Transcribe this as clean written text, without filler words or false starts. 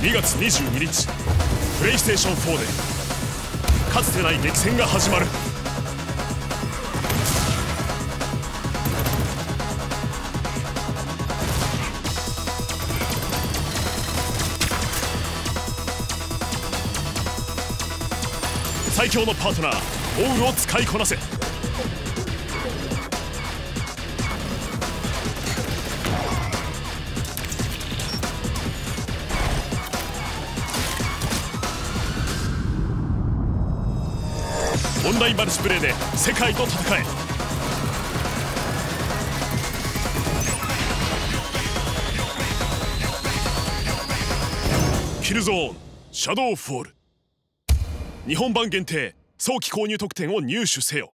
2月22日プレイステーション4でかつてない激戦が始まる。最強のパートナーオウルを使いこなせ。オンラインマルチプレイで世界と戦え。キルゾーンシャドウフォール日本版限定早期購入特典を入手せよ。